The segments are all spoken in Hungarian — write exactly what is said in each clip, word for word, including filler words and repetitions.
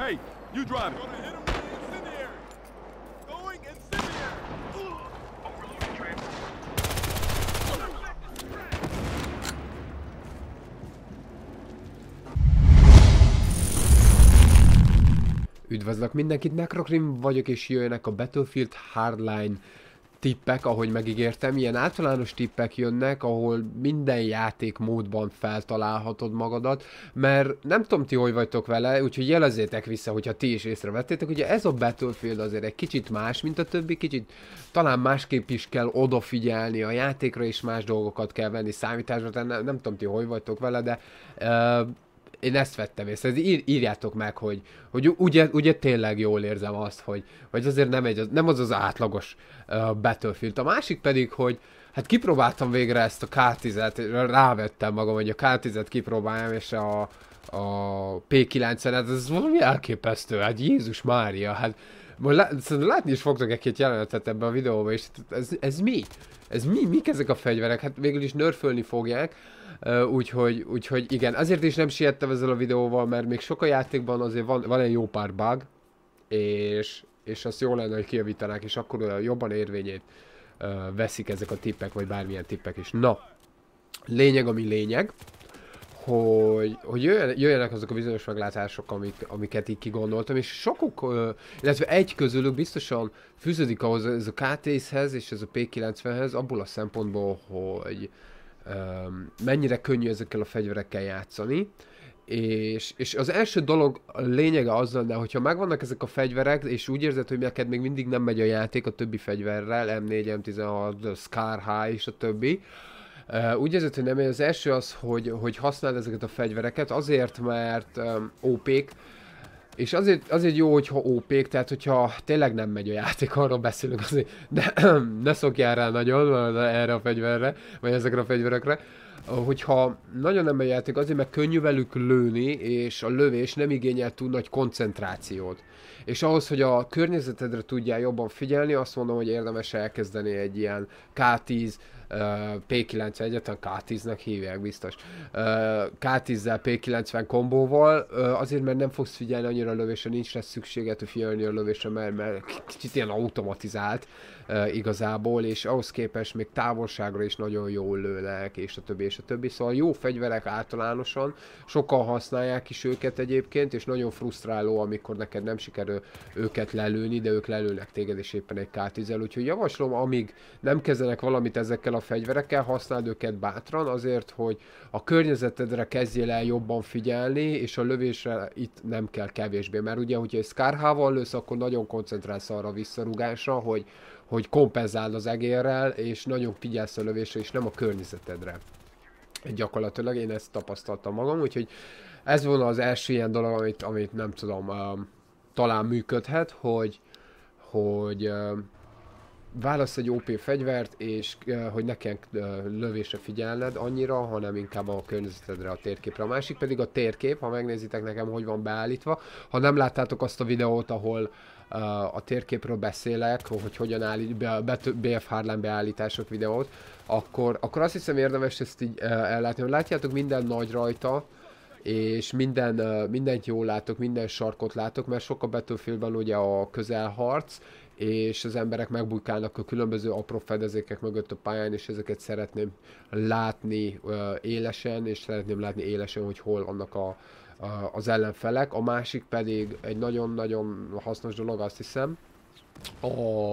Hey, you drive it. Gonna hit him with the incendiary. Going incendiary. Overloading transport. Üdvözlök mindenkit, Necrokrim vagyok, és jöjjenek a Battlefield Hardline tippek, ahogy megígértem. Ilyen általános tippek jönnek, ahol minden játékmódban feltalálhatod magadat, mert nem tudom ti, hogy vagytok vele, úgyhogy jelezzétek vissza, hogyha ti is észrevettétek. Ugye ez a Battlefield azért egy kicsit más, mint a többi, kicsit talán másképp is kell odafigyelni a játékra, és más dolgokat kell venni számításba, tehát nem, nem tudom ti, hogy vagytok vele, de... Uh, én ezt vettem észre, ír, írjátok meg, hogy, hogy ugye, ugye tényleg jól érzem azt, hogy, hogy azért nem, egy, nem az az átlagos uh, Battlefield. A másik pedig, hogy hát kipróbáltam végre ezt a ká tízet, rávettem magam, hogy a ká tízet kipróbáljam, és a, a pé kilencvenet, ez valami elképesztő, hát Jézus Mária, hát lá, látni is fogtok egy-két jelenetet ebben a videóban, és ez, ez mi? Ez mi? Mik ezek a fegyverek? Hát végül is nerfölni fogják. Uh, úgyhogy, úgyhogy igen, azért is nem siettem ezzel a videóval, mert még sok a játékban azért van, van egy jó pár bug, és, és azt jó lenne, hogy kijavítanák, és akkor jobban érvényét uh, veszik ezek a tippek, vagy bármilyen tippek is. Na, lényeg, ami lényeg, hogy, hogy jöjjenek, jöjjenek azok a bizonyos meglátások, amik, amiket így kigondoltam, és sokuk, uh, illetve egy közülük biztosan fűződik ahhoz ez a ká tízhez és ez a pé kilencvenhez, abból a szempontból, hogy Um, mennyire könnyű ezekkel a fegyverekkel játszani, és, és az első dolog a lényege az lenne, hogyha megvannak ezek a fegyverek, és úgy érzed, hogy neked még mindig nem megy a játék a többi fegyverrel, em négy, em tizenhat, Scar High és a többi, uh, úgy érzed, hogy nem megy. Az első az, hogy, hogy használd ezeket a fegyvereket, azért, mert um, ó pék, és azért, azért jó, hogyha ó pék, tehát hogyha tényleg nem megy a játék, arról beszélünk azért, de ne szokjál rá nagyon erre a fegyverre, vagy ezekre a fegyverekre. Hogyha nagyon nem megy a játék, azért meg könnyű velük lőni, és a lövés nem igényel túl nagy koncentrációt. És ahhoz, hogy a környezetedre tudjál jobban figyelni, azt mondom, hogy érdemes elkezdeni egy ilyen ká tíz, Uh, pé kilencven, egyáltalán ká tíznek hívják biztos. Uh, ká tízzel pé kilencven kombóval, uh, azért, mert nem fogsz figyelni annyira a lövésre, nincs lesz szükséged, hogy figyelni a lövésre, mert, mert kicsit ilyen automatizált uh, igazából, és ahhoz képest még távolságra is nagyon jól lőnek, és a többi, és a többi. Szóval jó fegyverek általánosan, sokan használják is őket egyébként, és nagyon frusztráló, amikor neked nem sikerül őket lelőni, de ők lelőnek téged, és éppen egy ká tízzel, úgyhogy javaslom, amíg nem kezdenek valamit ezekkel a fegyverekkel, használd őket bátran azért, hogy a környezetedre kezdjél el jobban figyelni, és a lövésre itt nem kell kevésbé, mert ugye, hogyha egy Scar High-val lősz, akkor nagyon koncentrálsz arra a visszarúgásra, hogy, hogy kompenzáld az egérrel, és nagyon figyelsz a lövésre, és nem a környezetedre. Gyakorlatilag én ezt tapasztaltam magam, úgyhogy ez volna az első ilyen dolog, amit, amit nem tudom, um, talán működhet, hogy, hogy um, válasz egy ó pé fegyvert, és uh, hogy ne kell uh, lövésre figyelned annyira, hanem inkább a környezetedre, a térképre. A másik pedig a térkép, ha megnézitek nekem, hogy van beállítva. Ha nem láttátok azt a videót, ahol uh, a térképről beszélek, hogy hogyan állít be a bé ef Hardline beállítások videót, akkor, akkor azt hiszem érdemes ezt így uh, ellátni. Látjátok, minden nagy rajta, és minden, uh, mindent jól látok, minden sarkot látok, mert sok a Battlefieldben ugye a közelharc, és az emberek megbujkálnak a különböző apró fedezékek mögött a pályán, és ezeket szeretném látni uh, élesen, és szeretném látni élesen, hogy hol vannak a, a, az ellenfelek. A másik pedig egy nagyon-nagyon hasznos dolog, azt hiszem, a,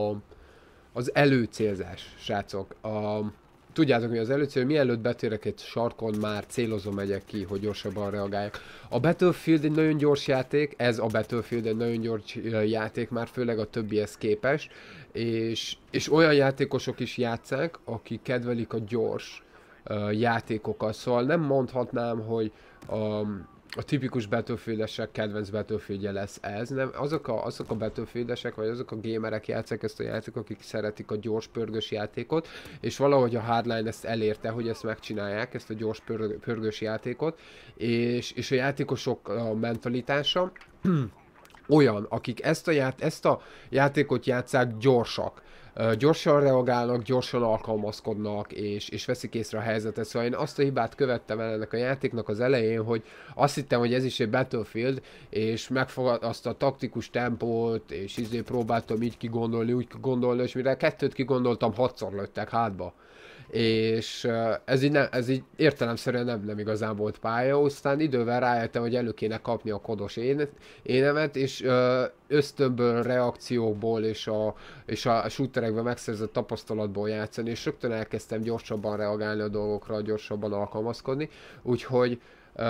az előcélzás, srácok. A, tudjátok mi az előcél, mielőtt betérek egy sarkon, már célozom megyek ki, hogy gyorsabban reagáljak. A Battlefield egy nagyon gyors játék, ez a Battlefield egy nagyon gyors játék, már főleg a többihez képest, és, és olyan játékosok is játszák, akik kedvelik a gyors uh, játékokat, szóval nem mondhatnám, hogy um, a tipikus Battlefield-esek kedvenc Battlefieldje lesz ez, nem, azok a, azok a Battlefield-esek, vagy azok a gamerek játszák ezt a játékot, akik szeretik a gyors pörgős játékot, és valahogy a Hardline ezt elérte, hogy ezt megcsinálják, ezt a gyors pörg, pörgős játékot, és, és a játékosok a mentalitása olyan, akik ezt a, ját, ezt a játékot játszák, gyorsak, gyorsan reagálnak, gyorsan alkalmazkodnak, és, és veszik észre a helyzetet. Szóval én azt a hibát követtem el ennek a játéknak az elején, hogy azt hittem, hogy ez is egy Battlefield, és megfogad azt a taktikus tempót, és izé próbáltam így kigondolni, úgy kigondolni, és mire kettőt kigondoltam, hatszor lőttek hátba. És ez így, ne, ez így értelemszerűen nem, nem igazán volt pálya, aztán idővel rájöttem, hogy elő kéne kapni a kodos én, énemet, és ösztönből, reakciókból és a, és a shooterekben megszerzett tapasztalatból játszani, és rögtön elkezdtem gyorsabban reagálni a dolgokra, gyorsabban alkalmazkodni, úgyhogy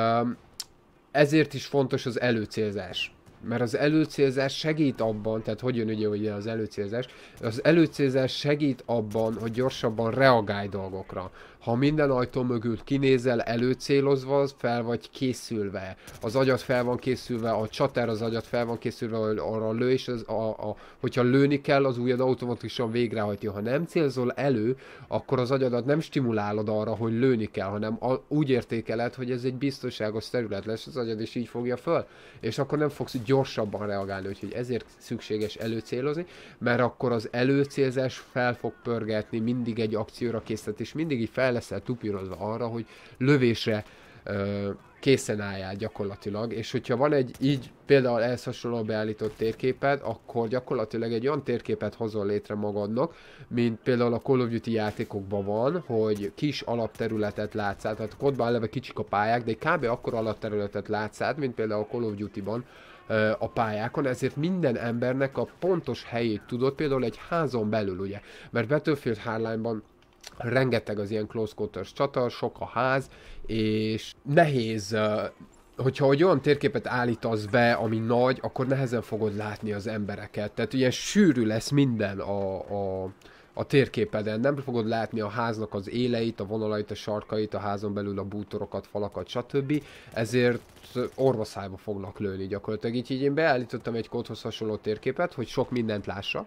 ezért is fontos az előcélzás. Mert az előcélzás segít abban, tehát hogy jön ugye, ugye az előcélzás, az előcélzás segít abban, hogy gyorsabban reagálj dolgokra. Ha minden ajtó mögül kinézel előcélozva, fel vagy készülve, az agyat fel van készülve, a csater az agyat fel van készülve, hogy arra lő, és az, a, a, hogyha lőni kell, az ujjad automatikusan végrehajtja. Ha nem célzol elő, akkor az agyadat nem stimulálod arra, hogy lőni kell, hanem a, úgy értékeled, hogy ez egy biztonságos terület lesz, az agyad is így fogja föl, és akkor nem fogsz gyorsabban reagálni, úgyhogy ezért szükséges előcélozni, mert akkor az előcélzás fel fog pörgetni mindig egy akcióra készített, és mindig így fel leszel tupírozva arra, hogy lövésre ö, készen álljál gyakorlatilag, és hogyha van egy így például ehhez hasonló beállított térképed, akkor gyakorlatilag egy olyan térképet hozol létre magadnak, mint például a Call of Duty játékokban van, hogy kis alapterületet látsz át, tehát kodban eleve kicsik a pályák, de egy kb. Akkor alapterületet látsz át, mint például a Call of Duty-ban a pályákon, ezért minden embernek a pontos helyét tudod, például egy házon belül, ugye, mert Battlefield Hardline-ban rengeteg az ilyen close quarters csata, sok a ház, és nehéz, hogyha hogy olyan térképet állítasz be, ami nagy, akkor nehezen fogod látni az embereket. Tehát ugye sűrű lesz minden a, a, a térképeden, nem fogod látni a háznak az éleit, a vonalait, a sarkait, a házon belül a bútorokat, falakat, stb. Ezért orvaszájba fognak lőni gyakorlatilag. Így, így én beállítottam egy kódhoz hasonló térképet, hogy sok mindent lássak,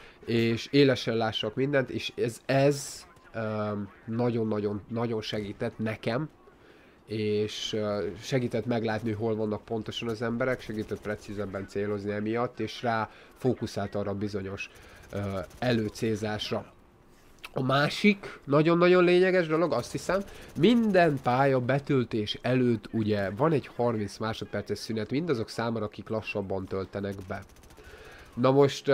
és élesen lássak mindent, és ez, ez nagyon-nagyon nagyon segített nekem, és segített meglátni, hol vannak pontosan az emberek, segített precízebben célozni emiatt, és rá fókuszált arra bizonyos előcélzásra. A másik nagyon-nagyon lényeges dolog, azt hiszem, minden pálya betöltés előtt ugye van egy harminc másodperces szünet mindazok számára, akik lassabban töltenek be. Na most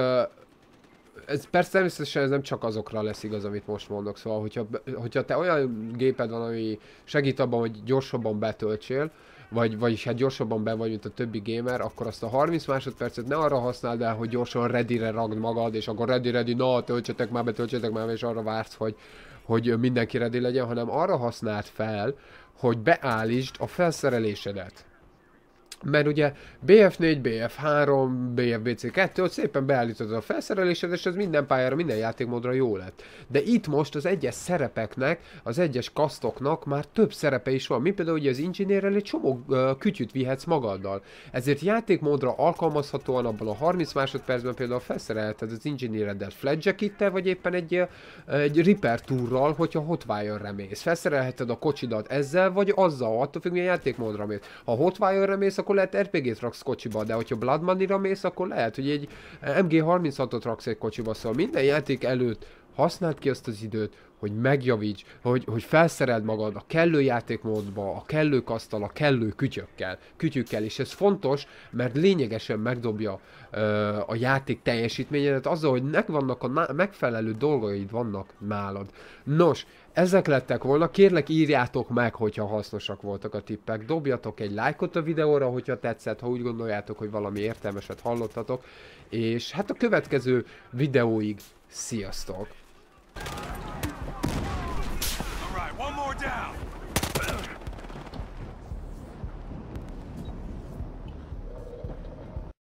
ez persze természetesen ez nem csak azokra lesz igaz, amit most mondok, szóval hogyha, hogyha te olyan géped van, ami segít abban, hogy gyorsabban betöltsél, vagy, vagyis hát gyorsabban be vagy, mint a többi gamer, akkor azt a harminc másodpercet ne arra használd el, hogy gyorsan ready-re ragd magad, és akkor ready, ready, na, töltsetek már be, töltsetek már be, és arra vársz, hogy, hogy mindenki ready legyen, hanem arra használd fel, hogy beállítsd a felszerelésedet. Mert ugye bé ef négy, bé ef három, bé ef bé cé kettő, ott szépen beállítod a felszerelésed, és ez minden pályára, minden játékmódra jó lett. De itt most az egyes szerepeknek, az egyes kasztoknak már több szerepe is van. Mi például ugye az inginérrel egy csomó uh, kütyüt vihetsz magaddal. Ezért játékmódra alkalmazhatóan abban a harminc másodpercben például felszerelheted az inginéreddel flat jackettel, vagy éppen egy, egy Reaper túrral, hogyha Hotwire-re mész. Felszerelheted a kocsidat ezzel, vagy azzal, attól függ, milyen játékmódra mész. Ha Hotwire-re mész, akkor lehet er pé gét raksz kocsiba, de hogyha Blood Money-ra mész, akkor lehet, hogy egy em gé harminchatot raksz egy kocsiba, szóval minden játék előtt használd ki azt az időt, hogy megjavíts, hogy, hogy felszereld magad a kellő játékmódba, a kellő kasztal, a kellő kütyökkel, kütyükkel, és ez fontos, mert lényegesen megdobja ö, a játék teljesítményedet azzal, hogy nek vannak a megfelelő dolgaid vannak nálad. Nos, ezek lettek volna, kérlek írjátok meg, hogyha hasznosak voltak a tippek, dobjatok egy lájkot a videóra, hogyha tetszett, ha úgy gondoljátok, hogy valami értelmeset hallottatok, és hát a következő videóig sziasztok!